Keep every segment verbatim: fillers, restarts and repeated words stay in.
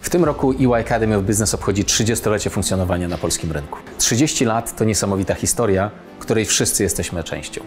W tym roku E Y Academy of Business obchodzi trzydziestolecie funkcjonowania na polskim rynku. trzydzieści lat to niesamowita historia, której wszyscy jesteśmy częścią.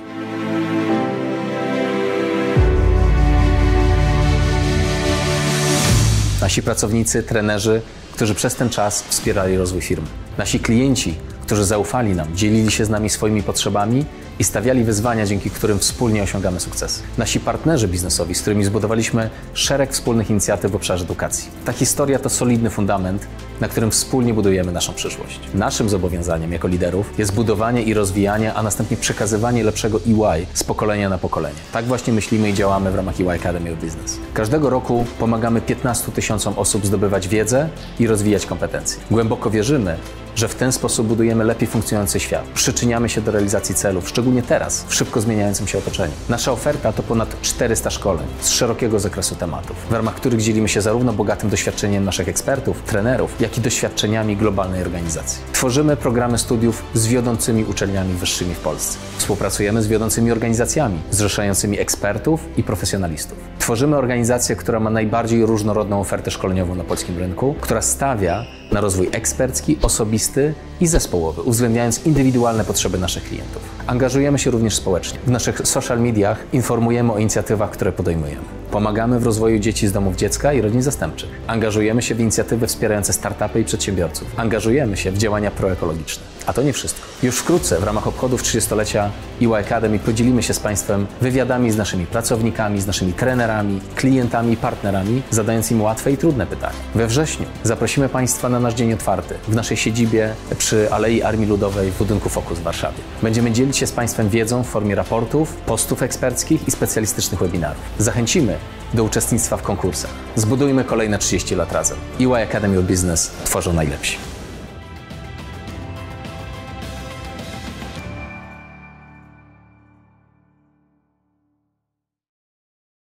Nasi pracownicy, trenerzy, którzy przez ten czas wspierali rozwój firmy. Nasi klienci, którzy zaufali nam, dzielili się z nami swoimi potrzebami i stawiali wyzwania, dzięki którym wspólnie osiągamy sukcesy. Nasi partnerzy biznesowi, z którymi zbudowaliśmy szereg wspólnych inicjatyw w obszarze edukacji. Ta historia to solidny fundament, na którym wspólnie budujemy naszą przyszłość. Naszym zobowiązaniem jako liderów jest budowanie i rozwijanie, a następnie przekazywanie lepszego E Y z pokolenia na pokolenie. Tak właśnie myślimy i działamy w ramach E Y Academy of Business. Każdego roku pomagamy piętnastu tysiącom osób zdobywać wiedzę i rozwijać kompetencje. Głęboko wierzymy, że w ten sposób budujemy lepiej funkcjonujący świat. Przyczyniamy się do realizacji celów, szczególnie teraz, w szybko zmieniającym się otoczeniu. Nasza oferta to ponad czterysta szkoleń z szerokiego zakresu tematów, w ramach których dzielimy się zarówno bogatym doświadczeniem naszych ekspertów, trenerów, jak i doświadczeniami globalnej organizacji. Tworzymy programy studiów z wiodącymi uczelniami wyższymi w Polsce. Współpracujemy z wiodącymi organizacjami, zrzeszającymi ekspertów i profesjonalistów. Tworzymy organizację, która ma najbardziej różnorodną ofertę szkoleniową na polskim rynku, która stawia na rozwój ekspercki, osobisty i zespołowy, uwzględniając indywidualne potrzeby naszych klientów. Angażujemy się również społecznie. W naszych social mediach informujemy o inicjatywach, które podejmujemy. Pomagamy w rozwoju dzieci z domów dziecka i rodzin zastępczych. Angażujemy się w inicjatywy wspierające startupy i przedsiębiorców. Angażujemy się w działania proekologiczne. A to nie wszystko. Już wkrótce w ramach obchodów trzydziestolecia E Y Academy podzielimy się z Państwem wywiadami z naszymi pracownikami, z naszymi trenerami, klientami i partnerami, zadając im łatwe i trudne pytania. We wrześniu zaprosimy Państwa na nasz dzień otwarty w naszej siedzibie przy Alei Armii Ludowej w budynku Focus w Warszawie. Będziemy dzielić się z Państwem wiedzą w formie raportów, postów eksperckich i specjalistycznych webinarów. Zachęcimy do uczestnictwa w konkursach. Zbudujmy kolejne trzydzieści lat razem. E Y Academy of Business tworzą najlepsi.